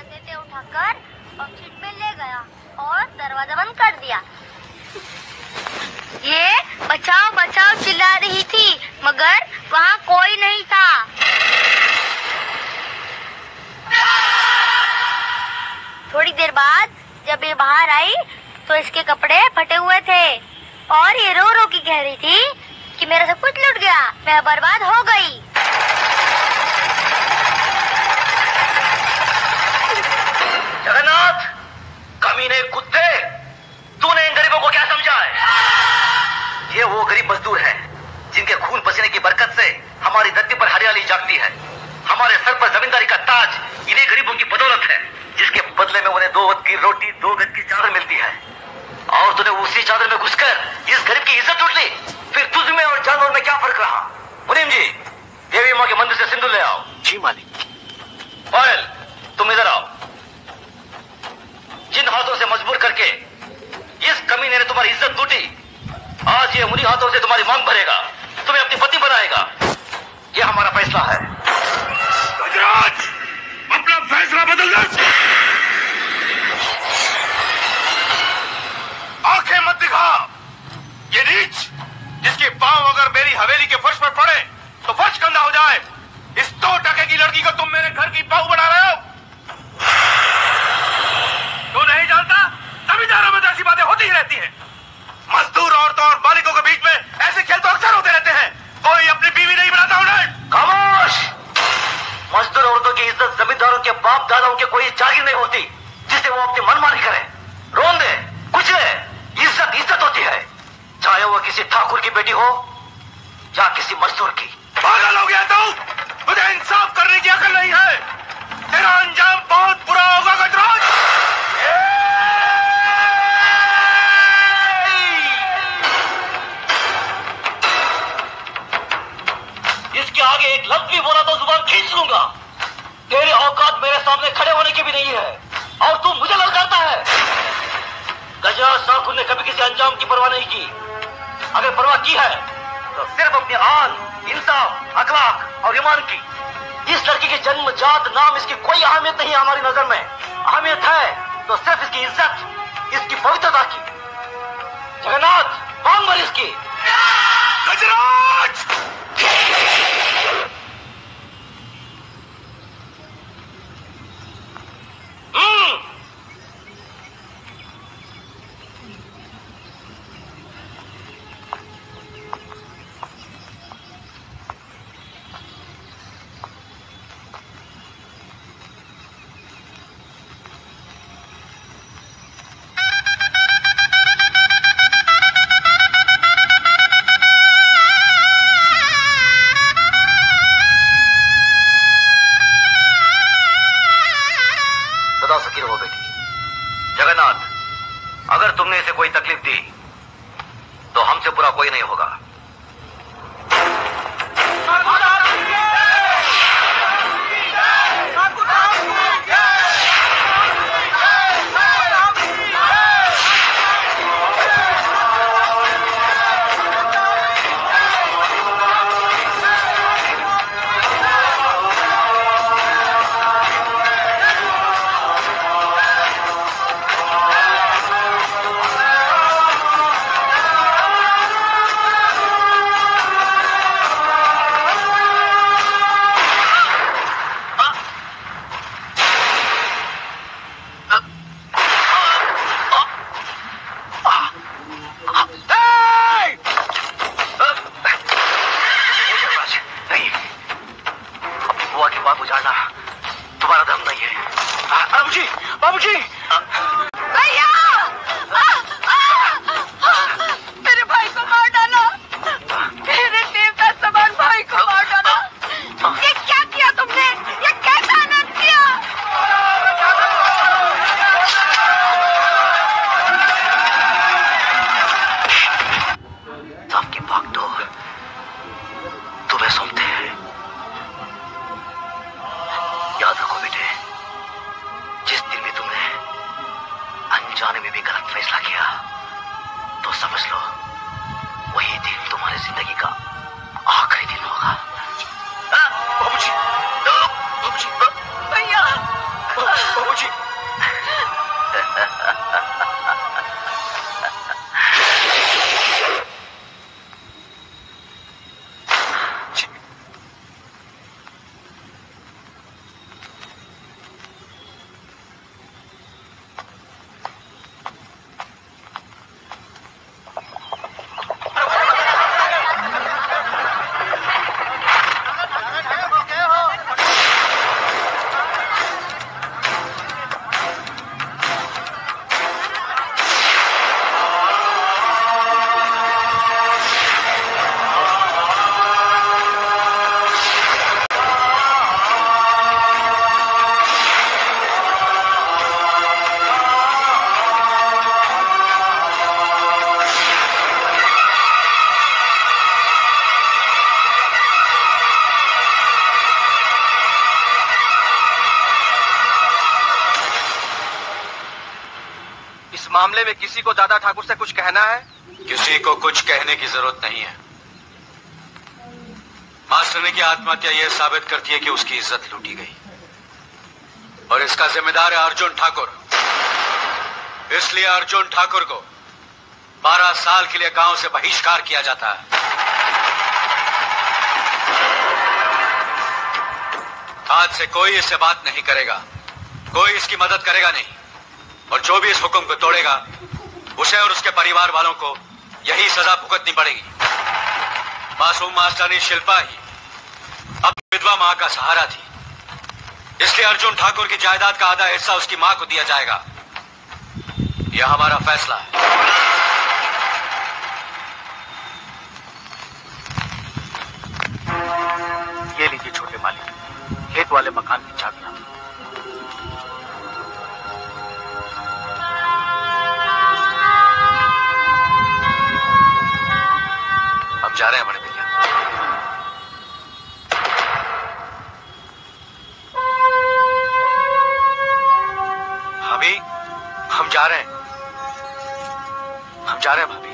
देते उठाकर ऑक्सीजन में ले गया और दरवाजा बंद कर दिया। ये बचाओ बचाओ चिल्ला रही थी मगर वहाँ कोई नहीं था। थोड़ी देर बाद जब ये बाहर आई तो इसके कपड़े फटे हुए थे और ये रो रो के कह रही थी कि मेरा सब कुछ लूट गया, मैं बर्बाद हो गई। जगन्नाथ, कमीने कुत्ते, तूने इन गरीबों को क्या समझा है? ये वो गरीब मजदूर हैं जिनके खून पसीने की बरकत से हमारी धरती पर हरियाली जागती है। हमारे सर पर जमींदारी का ताज इन्हीं गरीबों की बदौलत है, जिसके बदले में उन्हें 2 वक्त की रोटी 2 गज की चादर मिलती है। और तूने उसी चादर में घुसकर इस गरीब की इज्जत लूट ली। फिर तुझ में और जानवर में क्या फर्क रहा? मुनीम जी, देवी माँ के मंदिर से सिंदूर ले आओ। जी मालिक। पायल, तुम इधर आओ। जिन हाथों से मजबूर करके इस कमीने ने तुम्हारी इज्जत लूटी, आज ये उन्हीं हाथों से तुम्हारी मांग भरेगा, तुम्हें अपनी पति बनाएगा। ये हमारा फैसला है। गजराज, अपना फैसला बदल दे। आंखें मत दिखा। ये नीच जिसके पांव अगर मेरी हवेली के फर्श पर पड़े तो फर्श गंदा हो जाए, इस 2 टके की लड़की को तुम मेरे घर की बहू बना रहे हो। तू नहीं जानता, जमींदारों में ऐसी बातें होती ही रहती हैं। मजदूर औरतों और मालिकों के बीच में ऐसे खेल तो अक्सर होते रहते हैं। कोई अपनी बीवी नहीं बनाता उन्हें। खामोश। मजदूर औरतों की इज्जत जमींदारों के बाप दादाओं के कोई जागीर नहीं होती जिसे वो अपनी मनमानी करे, रोन दे, कुचले। इज्जत इज्जत होती है, चाहे वो किसी ठाकुर की बेटी हो या किसी मजदूर की। पागल हो गया तू? मुझे इंसाफ करने की अकल नहीं है। तेरा अंजाम बहुत बुरा होगा गजराज। इसके आगे एक लफ्ज भी बोला तो जुबान खींच लूंगा। तेरी औकात मेरे सामने खड़े होने की भी नहीं है और तू मुझे ललकारता है। गजराज ठाकुर ने कभी किसी अंजाम की परवाह नहीं की। अगर परवाह की है तो सिर्फ अपने आन, इंसाफ, अखलाक और ईमान की। इस लड़की के जन्म, जात, नाम, इसकी कोई अहमियत नहीं है हमारी नजर में। अहमियत है तो सिर्फ इसकी इज्जत, इसकी पवित्रता की। जगन्नाथ, मांग भर इसकी। गजराज! जगन्नाथ, अगर तुमने इसे कोई तकलीफ दी तो हमसे बुरा कोई नहीं होगा। बाबूजी, भैया, मेरे भाई को मार डाला, मेरे देवता समान भाई को मार डाला। ये क्या किया तुमने? ये कैसा अनर्थ किया? आपकी भाग दो तुम्हें सौंपते हैं। याद रखो बेटे, जिस दिन भी तुमने अनजाने में भी गलत फैसला किया तो समझ लो वही दिन तुम्हारी जिंदगी का आखिरी दिन होगा। बाबूजी, बाबूजी, भैया, बाबूजी, मामले में किसी को दादा ठाकुर से कुछ कहना है? किसी को कुछ कहने की जरूरत नहीं है। मास्टरनी की आत्महत्या यह साबित करती है कि उसकी इज्जत लूटी गई और इसका जिम्मेदार है अर्जुन ठाकुर। इसलिए अर्जुन ठाकुर को 12 साल के लिए गांव से बहिष्कार किया जाता है। आज से कोई इससे बात नहीं करेगा, कोई इसकी मदद करेगा नहीं, और जो भी इस हुक्म को तोड़ेगा उसे और उसके परिवार वालों को यही सजा भुगतनी पड़ेगी। मासूम मास्टरनी शिल्पा ही अब विधवा मां का सहारा थी, इसलिए अर्जुन ठाकुर की जायदाद का आधा हिस्सा उसकी मां को दिया जाएगा। यह हमारा फैसला है। ये लीजिए छोटे मालिक, खेत वाले मकान की चाबियां। हम जा रहे हैं बड़े भैया। भाभी, हम जा रहे हैं भाभी।